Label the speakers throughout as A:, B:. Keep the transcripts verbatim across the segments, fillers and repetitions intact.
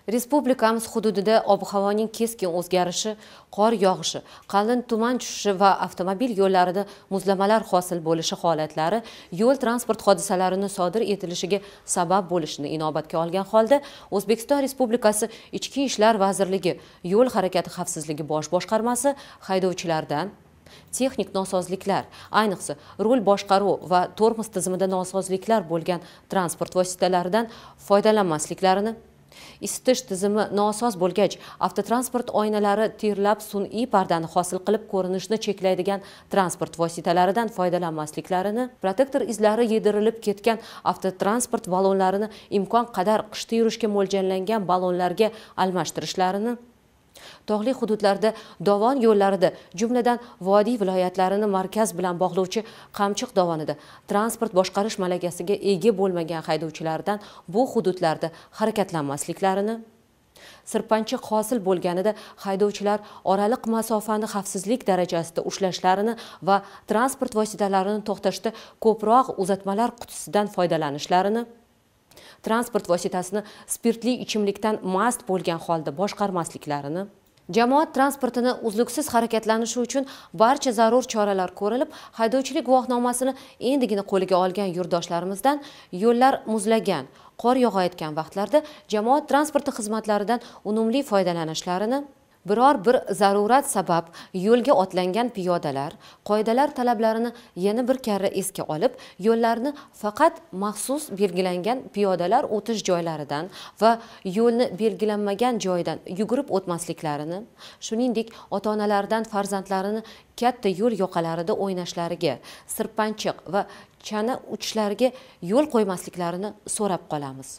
A: Respublikamiz hududida ob-havoning keskin o'zgarishi, qor yog'ishi, qalin tuman tushishi va avtomobil yo'llarida muzlamalar hosil bo'lishi holatlari yo'l transport hodisalarini sodir etilishiga sabab bo'lishini inobatga olgan holda O'zbekiston Respublikasi Ichki ishlar vazirligi Yo'l harakati xavfsizligi bosh boshqarmasi haydovchilardan texnik nosozliklar, ayniqsa rul boshqaruv va tormoz tizimida nosozliklar bo'lgan transport vositalaridan foydalanmasliklarini, isitish tizimi nosoz bo'lgach, avtotransport oynalari terlab sun'iy pardani hosil qilib ko'rinishni cheklaydigan transport vositalaridan foydalanmasliklarini, protektor izlari yedirilib ketgan avtotransport ballonlarini imkon qadar qishda yurishga mo'ljallangan ballonlarga almashtirishlarini, tog'li hududlarda dovon yo'llarida, jumladan vodiy viloyatlarini markaz bilan bog'lovchi Qamchiq dovonida transport boshqarish malakasiga ega bo'lmagan haydovchilardan bu hududlarda harakatlanmasliklarini, sirpanchiq hosil bo'lganida haydovchilar oraliq masofani xavfsizlik darajasida ushlashlarini va transport vositalarini to'xtashda ko'proq uzatmalar qutisidan foydalanishlarini, transport vositasini spirtli ichimlikdan mast bo'lgan holda boshqarmasliklarini, jamoat transportini uzluksiz harakatlanishi uchun barcha zarur choralar ko'rilib, haydovchilik guvohnomasini endigina qo'liga olgan yurtdoshlarimizdan yo'llar muzlagan, qor yog'ayotgan vaqtlarda jamoat transporti xizmatlaridan unumli foydalanishlarini, biror bir zarurat sabab yo'lga otlangan piyodalar qoidalar talablarini yana bir karra esga olib, yo'llarni faqat maxsus belgilangan piyodalar o'tish joylaridan va yo'lni belgilanmagan joydan yugurib o'tmasliklarini, shuningdek ota-onalardan farzandlarini katta yo'l yoqalarida o'ynashlariga, sirpanchiq va chana uchishlariga yo'l qo'ymasliklarini so'rab qolamiz.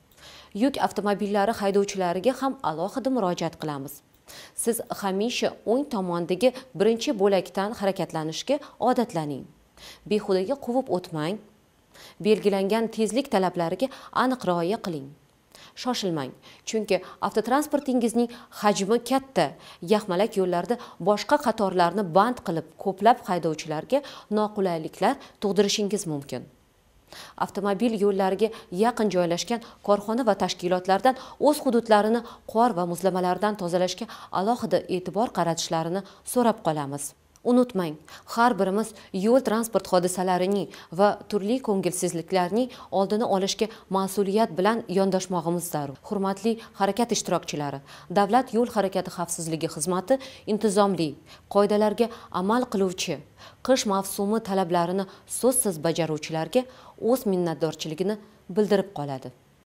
A: Yuk avtomobillari haydovchilariga ham alohida murojaat qilamiz. Siz hamisha o'ng tomondagi birinchi bo'lakdan harakatlanishga odatlaning. Behudaga quvib o'tmang. Belgilangan tezlik talablariga aniq rioya qiling. Shoshilmang, chunki avtotransportingizning hajmi katta. Yaxmalak yo'llarda boshqa qatorlarni band qilib, ko'plab haydovchilarga noqulayliklar tug'dirishingiz mumkin. Avtomobil yo'llariga yaqin joylashgan korxona va tashkilotlardan o'z hududlarini qor va muzlamalardan tozalashga alohida e'tibor qaratishlarini so'rab qolamiz. Unutmang, har birimiz yo'l transport hodisalarining va turli ko'ngilsizliklarning oldini olishga mas'uliyat bilan yondashmog'imiz zarur. Hurmatli harakat ishtirokchilari, Davlat yo'l harakati xavfsizligi xizmati intizomli, qoidalarga amal qiluvchi, qish mavsumi talablarini so'zsiz bajaruvchilarga o'z minnatdorchiligini bildirib qoladi.